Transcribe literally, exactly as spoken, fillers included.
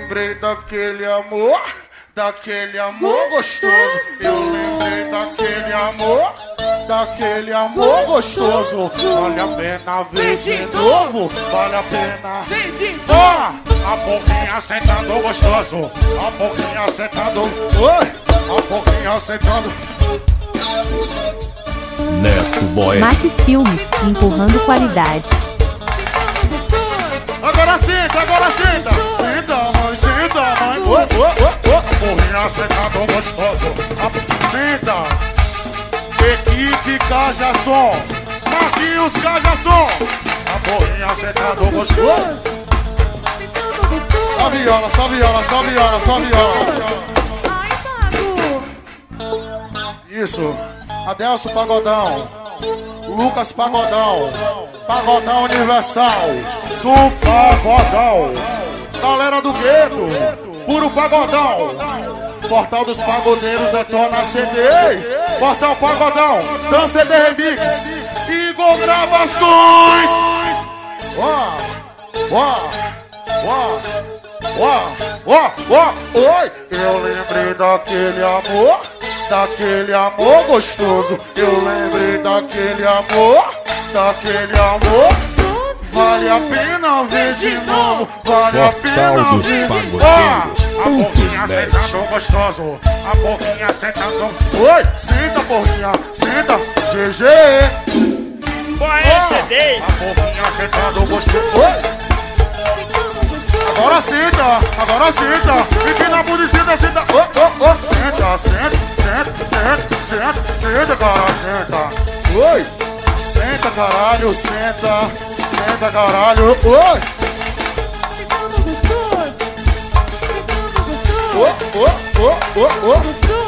lembrei daquele amor, daquele amor gostoso. Eu lembrei daquele amor, daquele amor gostoso. Vale a pena ver de novo, vale a pena. Ah, a boquinha sentando gostoso, a boquinha sentando, oi, a boquinha sentando. Neto Boy. Max Filmes, empurrando qualidade. Agora senta, agora senta. Senta, mãe, senta, mãe. Oh, oh, oh, oh. Porrinha sentado gostoso. Senta. Equipe Cajação. Marquinhos Cajação. A porrinha sentado gostoso. Só viola, só viola, só viola, só viola. Isso. Adelso Pagodão. Lucas Pagodão. Pagodão Universal. Do Pagodão. Galera do gueto. Puro Pagodão. Portal dos Pagodeiros detona C Ds. Portal Pagodão. Dan C D Remix. Igor Gravações. Ó, ó, ó, ó, ó, ó. Oi, eu lembrei daquele amor, daquele amor gostoso. Eu lembrei daquele amor, daquele amor. Vale a pena ver de novo, vale a pena ver de novo. A boquinha sentando gostoso, a boquinha sentando. Oi, senta porrinha, senta, G G. A boquinha sentando gostoso. Oi. Agora senta, agora senta. Empina a bunda e senta, senta. Oh, oh, oh, senta, senta, senta, senta, senta, senta, cara, senta. Oi. Senta, caralho, senta, senta, caralho, oi! Oh, oh, oh, oh, oh!